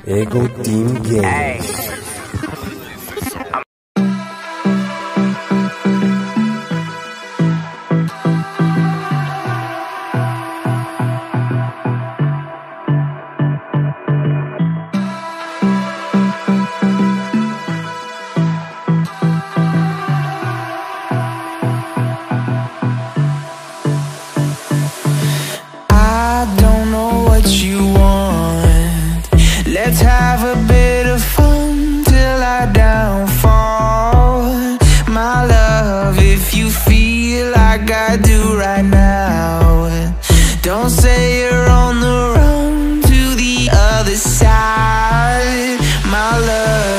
Ego Team Games. Let's have a bit of fun till I downfall. My love, if you feel like I do right now, don't say you're on the run to the other side, my love.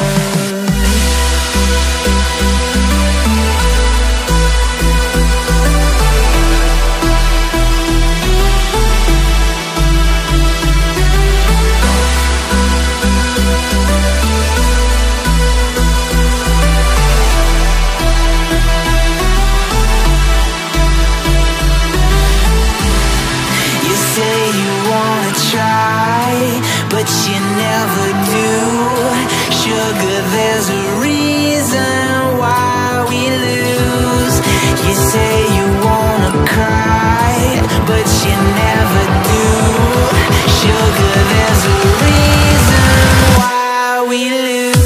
But you never do. Sugar, there's a reason why we lose. You say you wanna cry, but you never do. Sugar, there's a reason why we lose.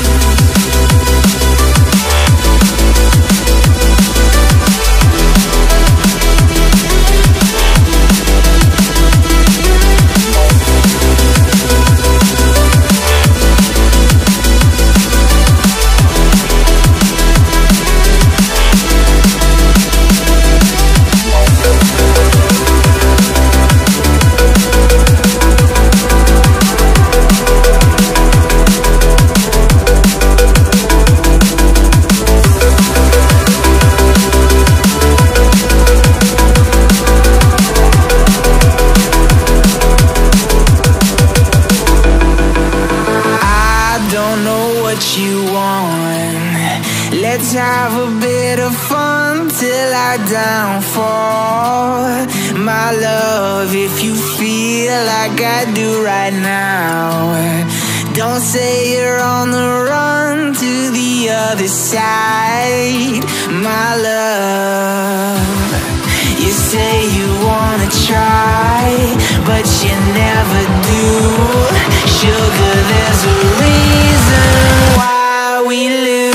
You want. Let's have a bit of fun till I downfall. My love, if you feel like I do right now, don't say you're on the run to the other side, my love. You say you wanna try, but you never do. Sugar, there's a reason why we lose.